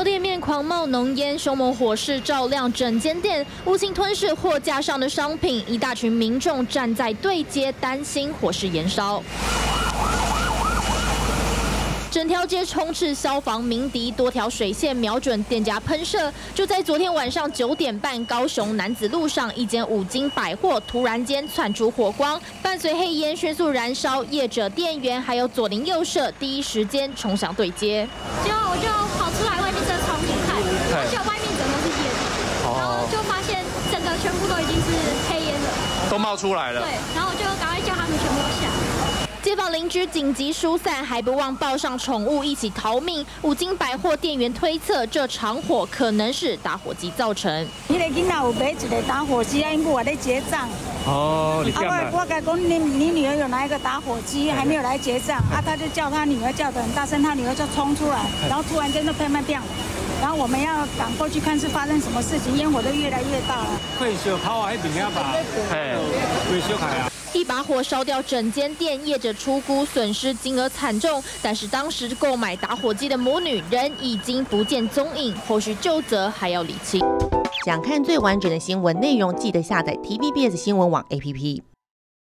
店面狂冒浓烟，凶猛火势照亮整间店，无情吞噬货架上的商品。一大群民众站在对街，担心火势延烧。 整条街充斥消防鸣笛，多条水线瞄准店家喷射。就在昨天晚上9点半，高雄楠梓路上一间五金百货突然间窜出火光，伴随黑烟迅速燃烧，业者、店员还有左邻右舍第一时间冲向对接。 结果我就跑出来外面这窗户看，结果外面整个是烟，然后就发现整个全部都已经是黑烟了， 都冒出来了。 对，然后我就赶快叫他们全部下。 街坊邻居紧急疏散，还不忘抱上宠物一起逃命。五金百货店员推测，这场火可能是打火机造成。 迄个囡仔有买一个打火机，因我在结账。 哦，你干嘛？ 我跟讲，你女儿有拿一个打火机，还没有来结账，他就叫他女儿叫得很大声，他女儿就冲出来，然后突然间就砰砰砰，然后我们要赶过去看是发生什么事情，烟火都越来越大了。 快烧烤啊，迄边啊吧，快烧开啊！ 一把火烧掉整间店，业者出估损失金额惨重，但是当时购买打火机的母女人已经不见踪影，后续究责还要理清。 想看最完整的新闻内容，记得下载 TVBS 新闻网 APP。